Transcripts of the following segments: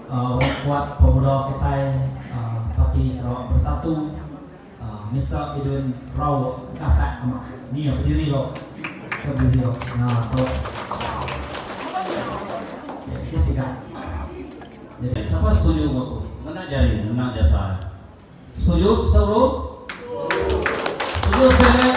kuat pemuda kita Parti Sarawak Bersatu, Mr. Edwin Rao Kasak ni berdiri lo, berdiri lo. Nah, tu. Ya, sikat. Jadi siapa setuju aku? Mana jari, mana jasa? Setuju, setuju. Setuju saya.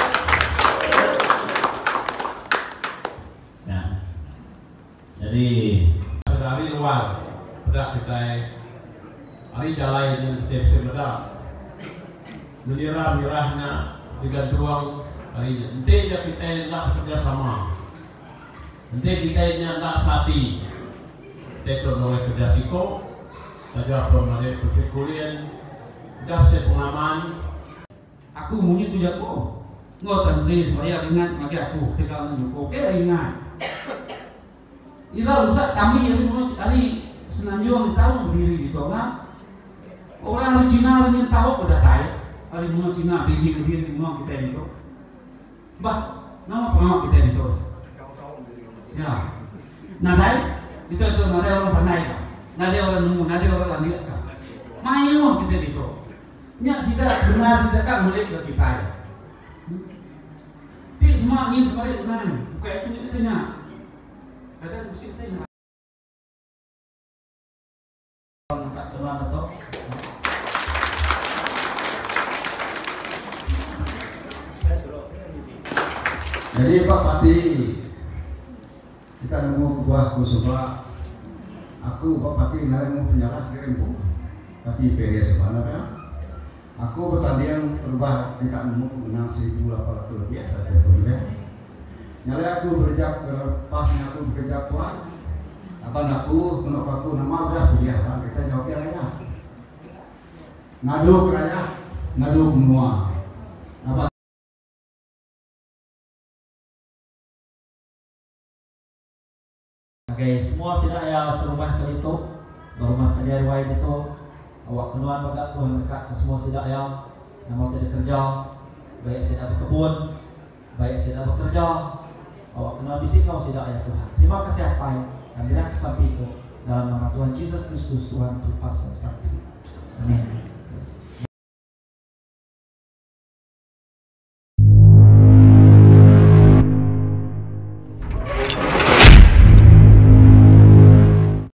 Ya. Jadi dari luar, pada kita hari jalan yang tiap sebelah. Mirah-mirahnya digantung hari nanti kita nak kerjasama, nanti kita nak sati, kita boleh kerja siko, saja permainan perkulian, dapat pengalaman. Aku mungkin tu jago, ngotan sih supaya ingat magi aku segala macam. Oke ingat. Ila rusak kami yang menurut hari Senanjung tahu berdiri di sana. Orang Cina yang tahu pada tahu. Hari mula Cina biji kediri di mula kita itu. Bah, nama pengawal kita itu. Ya. Nadai, itu nadai orang pandai kan. Nadai orang nemu, nadai orang lanjut kan. Mayu kita itu. Nyak tidak benar tidak kan mulai ke kita. Tidak semua ini kembali benar. Bukan itu kita nyak. Ada musik kita nyak. Kat tuan atau jadi Pak Pati, kita nemu buah kusuma. Aku Pak Pati nari mau penyalah kirim bu, tapi PG sebenarnya. Aku bertanding berubah kita nemu menang 1.800 lebih saja boleh. Nyali aku berjak pasnya aku bekerja tuan. Abang aku, menurut aku nama udah kuliah kan kita jawab aja. Ngadu kerja, ngadu semua. Apa? Okay, semua sila ya serumah ke itu, rumah kerja riwayat itu, awak kenuan bagat Tuhan dekat ke semua sila ya, yang mau jadi kerja, baik sila berkebun, baik sila bekerja, awak kenuan bisik kau sila ya Tuhan. Terima kasih apa yang kami dah kesampaikan dalam nama Tuhan Yesus Kristus Tuhan terlepas bersatu. Amin.